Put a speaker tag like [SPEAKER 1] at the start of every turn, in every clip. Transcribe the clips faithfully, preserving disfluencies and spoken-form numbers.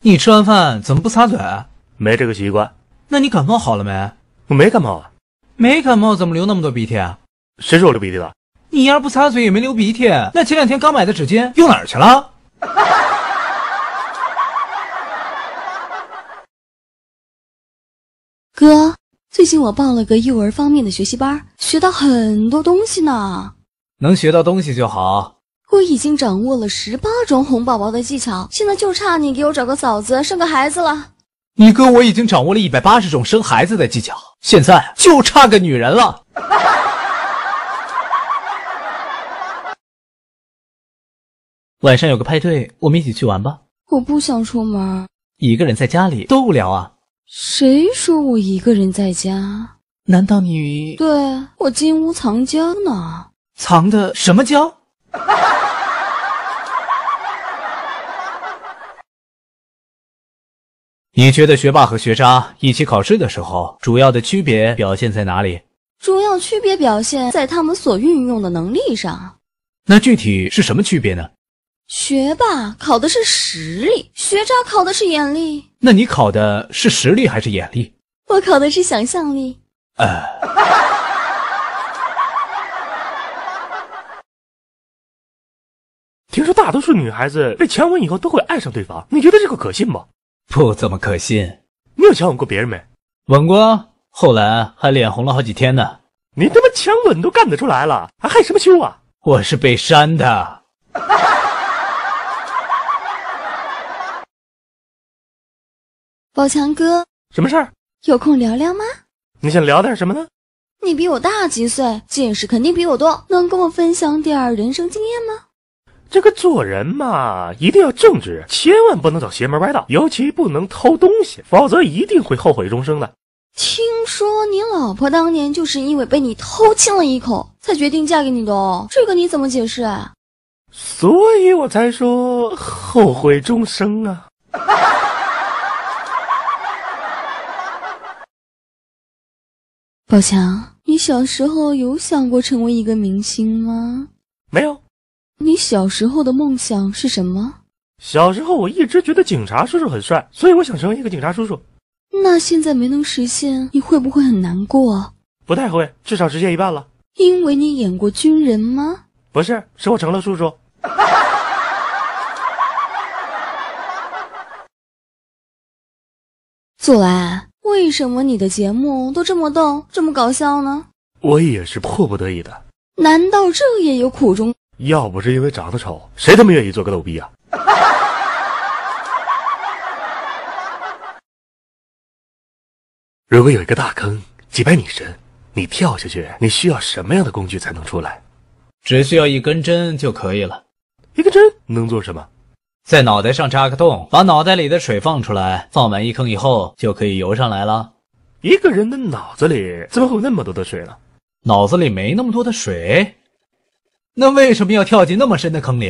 [SPEAKER 1] 你吃完饭怎么不擦嘴？
[SPEAKER 2] 没这个习惯。
[SPEAKER 1] 那你感冒好了没？
[SPEAKER 2] 我没感冒啊。
[SPEAKER 1] 没感冒怎么流那么多鼻涕啊？
[SPEAKER 2] 谁说我流鼻涕了？
[SPEAKER 1] 你要是不擦嘴也没流鼻涕，那前两天刚买的纸巾用哪儿去了？
[SPEAKER 3] 哥，最近我报了个幼儿方面的学习班，学到很多东西呢。
[SPEAKER 1] 能学到东西就好。
[SPEAKER 3] 我已经掌握了十八种哄宝宝的技巧，现在就差你给我找个嫂子生个孩子了。
[SPEAKER 1] 你哥我已经掌握了一百八十种生孩子的技巧，现在就差个女人了。晚上有个派对，我们一起去玩吧。
[SPEAKER 3] 我不想出门，
[SPEAKER 1] 一个人在家里多无聊啊。
[SPEAKER 3] 谁说我一个人在家？
[SPEAKER 1] 难道你……
[SPEAKER 3] 对，我金屋藏娇呢。
[SPEAKER 1] 藏的什么娇？你觉得学霸和学渣一起考试的时候，主要的区别表现在哪里？
[SPEAKER 3] 主要区别表现在他们所运用的能力上。
[SPEAKER 1] 那具体是什么区别呢？
[SPEAKER 3] 学霸考的是实力，学渣考的是眼力。
[SPEAKER 1] 那你考的是实力还是眼力？
[SPEAKER 3] 我考的是想象力。
[SPEAKER 1] 呃，
[SPEAKER 2] 听说大多数女孩子被强吻以后都会爱上对方，你觉得这个可信吗？
[SPEAKER 1] 不怎么可信。
[SPEAKER 2] 你有强吻过别人没？
[SPEAKER 1] 吻过，后来还脸红了好几天呢。
[SPEAKER 2] 你他妈强吻都干得出来了，还害什么羞啊？
[SPEAKER 1] 我是被扇的。
[SPEAKER 3] 宝强哥，
[SPEAKER 2] 什么事儿？
[SPEAKER 3] 有空聊聊吗？
[SPEAKER 2] 你想聊点什么呢？
[SPEAKER 3] 你比我大几岁，见识肯定比我多，能跟我分享点人生经验吗？
[SPEAKER 2] 这个做人嘛，一定要正直，千万不能走邪门歪道，尤其不能偷东西，否则一定会后悔终生的。
[SPEAKER 3] 听说你老婆当年就是因为被你偷亲了一口，才决定嫁给你的哦，这个你怎么解释啊？
[SPEAKER 2] 所以我才说后悔终生啊。
[SPEAKER 3] 宝强，你小时候有想过成为一个明星吗？
[SPEAKER 2] 没有。
[SPEAKER 3] 你小时候的梦想是什么？
[SPEAKER 2] 小时候我一直觉得警察叔叔很帅，所以我想成为一个警察叔叔。
[SPEAKER 3] 那现在没能实现，你会不会很难过？
[SPEAKER 2] 不太会，至少实现一半了。
[SPEAKER 3] 因为你演过军人吗？
[SPEAKER 2] 不是，是我成了叔叔。
[SPEAKER 3] 左蓝，为什么你的节目都这么逗，这么搞笑呢？
[SPEAKER 2] 我也是迫不得已的。
[SPEAKER 3] 难道这也有苦衷？
[SPEAKER 2] 要不是因为长得丑，谁他妈愿意做个逗逼啊？如果有一个大坑，几百米深，你跳下去，你需要什么样的工具才能出来？
[SPEAKER 1] 只需要一根针就可以了。
[SPEAKER 2] 一根针能做什么？
[SPEAKER 1] 在脑袋上扎个洞，把脑袋里的水放出来，放满一坑以后就可以游上来了。
[SPEAKER 2] 一个人的脑子里怎么会有那么多的水呢？
[SPEAKER 1] 脑子里没那么多的水？那为什么要跳进那么深的坑里？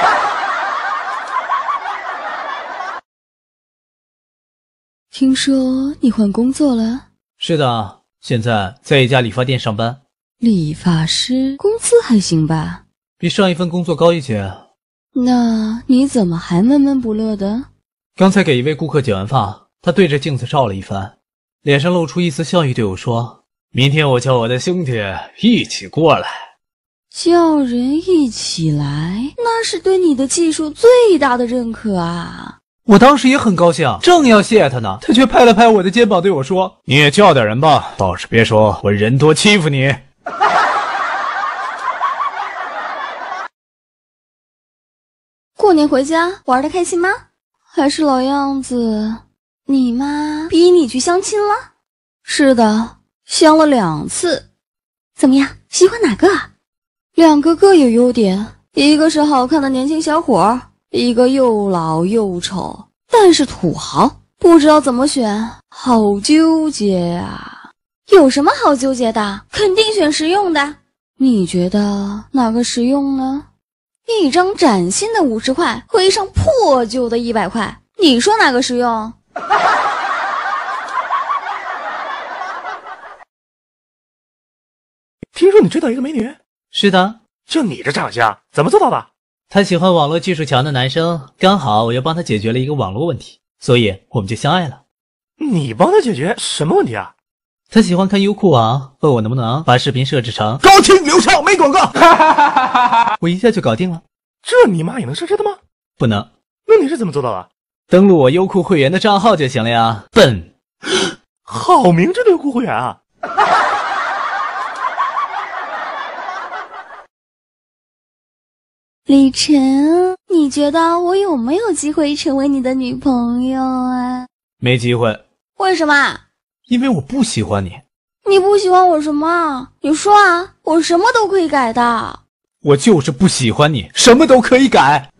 [SPEAKER 3] 听说你换工作了？
[SPEAKER 1] 是的，现在在一家理发店上班。
[SPEAKER 3] 理发师工资还行吧？
[SPEAKER 1] 比上一份工作高一些。
[SPEAKER 3] 那你怎么还闷闷不乐的？
[SPEAKER 1] 刚才给一位顾客剪完发，他对着镜子照了一番，脸上露出一丝笑意，对我说：明天我叫我的兄弟一起过来。
[SPEAKER 3] 叫人一起来，那是对你的技术最大的认可啊！
[SPEAKER 1] 我当时也很高兴，正要谢他呢，他却拍了拍我的肩膀对我说：你也叫点人吧，倒是别说我人多欺负你。
[SPEAKER 3] 过年回家玩得开心吗？还是老样子，你妈逼你去相亲了？是的，相了两次。怎么样，喜欢哪个？两个各有优点，一个是好看的年轻小伙，一个又老又丑，但是土豪，不知道怎么选，好纠结啊！有什么好纠结的？肯定选实用的。你觉得哪个实用呢？一张崭新的五十块和一张破旧的一百块，你说哪个实用？
[SPEAKER 2] 听说你追到一个美女？
[SPEAKER 1] 是的。
[SPEAKER 2] 就你这长相，怎么做到的？
[SPEAKER 1] 他喜欢网络技术强的男生，刚好我又帮他解决了一个网络问题。 所以我们就相爱了。
[SPEAKER 2] 你帮他解决什么问题啊？
[SPEAKER 1] 他喜欢看优酷网，问我能不能把视频设置成
[SPEAKER 4] 高清流畅没广告，
[SPEAKER 1] 我一下就搞定了。
[SPEAKER 2] 这你妈也能设置的吗？
[SPEAKER 1] 不能。
[SPEAKER 2] 那你是怎么做到的？
[SPEAKER 1] 登录我优酷会员的账号就行了呀，笨。
[SPEAKER 2] 好明智的优酷会员啊！
[SPEAKER 3] 李晨，你觉得我有没有机会成为你的女朋友啊？
[SPEAKER 1] 没机会。
[SPEAKER 3] 为什么？
[SPEAKER 1] 因为我不喜欢你。
[SPEAKER 3] 你不喜欢我什么？你说啊，我什么都可以改的。
[SPEAKER 1] 我就是不喜欢你，什么都可以改。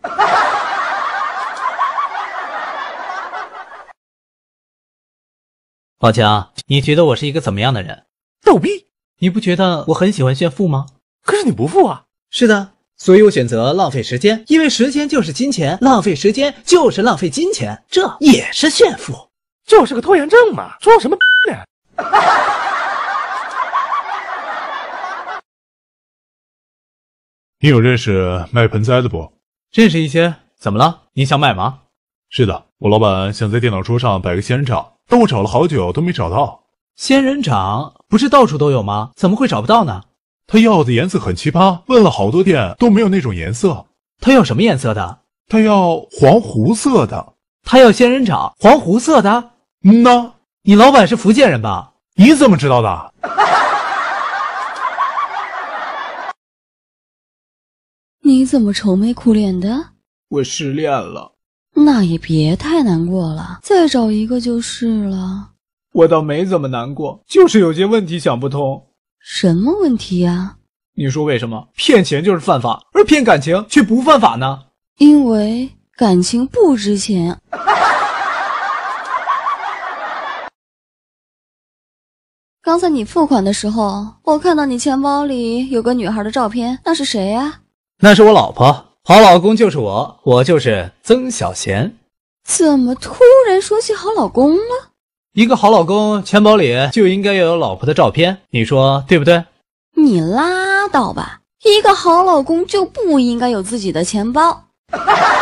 [SPEAKER 1] 宝强，你觉得我是一个怎么样的人？
[SPEAKER 2] 逗逼！
[SPEAKER 1] 你不觉得我很喜欢炫富吗？
[SPEAKER 2] 可是你不富啊。
[SPEAKER 1] 是的，所以我选择浪费时间，因为时间就是金钱，浪费时间就是浪费金钱，这也是炫富。
[SPEAKER 2] 就是个拖延症嘛，装什么逼呢？
[SPEAKER 4] 你有认识卖盆栽的不？
[SPEAKER 1] 认识一些。怎么了？你想买吗？
[SPEAKER 4] 是的，我老板想在电脑桌上摆个仙人掌，但我找了好久都没找到。
[SPEAKER 1] 仙人掌不是到处都有吗？怎么会找不到呢？
[SPEAKER 4] 他要的颜色很奇葩，问了好多店都没有那种颜色。
[SPEAKER 1] 他要什么颜色的？
[SPEAKER 4] 他要黄湖色的。
[SPEAKER 1] 他要仙人掌黄湖色的？
[SPEAKER 4] 嗯呐。
[SPEAKER 1] 你老板是福建人吧？
[SPEAKER 4] 你怎么知道的？
[SPEAKER 3] 你怎么愁眉苦脸的？
[SPEAKER 1] 我失恋了。
[SPEAKER 3] 那也别太难过了，再找一个就是了。
[SPEAKER 1] 我倒没怎么难过，就是有些问题想不通。
[SPEAKER 3] 什么问题呀？
[SPEAKER 1] 你说为什么骗钱就是犯法，而骗感情却不犯法呢？
[SPEAKER 3] 因为感情不值钱。刚才你付款的时候，我看到你钱包里有个女孩的照片，那是谁呀？
[SPEAKER 1] 那是我老婆，好老公就是我，我就是曾小贤。
[SPEAKER 3] 怎么突然说起好老公了？
[SPEAKER 1] 一个好老公钱包里就应该要有老婆的照片，你说对不对？
[SPEAKER 3] 你拉倒吧，一个好老公就不应该有自己的钱包。